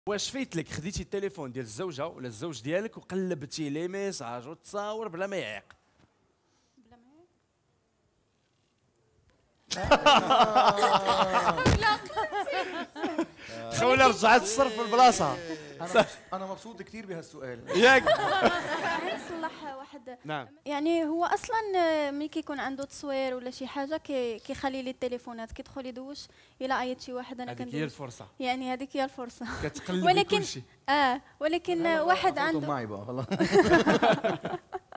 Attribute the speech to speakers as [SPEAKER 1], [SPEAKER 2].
[SPEAKER 1] واش فايت لك خديتي التليفون ديال الزوجه ولا الزوج ديالك وقلبتي لي ميساج وتصاور بلا ما يعيق؟
[SPEAKER 2] بلا ما
[SPEAKER 1] خوله رجعت الصرف في البلاصه.
[SPEAKER 3] انا مبسوط كثير بهالسؤال.
[SPEAKER 1] ياك
[SPEAKER 2] نصلح واحد.
[SPEAKER 1] نعم.
[SPEAKER 2] يعني هو اصلا ملي كيكون عنده تصوير ولا شي حاجه كيخلي لي التليفونات كيدخل يدوش الا عيط شي واحد انا
[SPEAKER 1] هذيك
[SPEAKER 2] كندوش.
[SPEAKER 1] هي الفرصه،
[SPEAKER 2] يعني هذيك هي الفرصه.
[SPEAKER 1] كتقلب
[SPEAKER 2] ولكن
[SPEAKER 1] كلشي.
[SPEAKER 2] ولكن واحد عنده
[SPEAKER 3] معي بقى خلاص.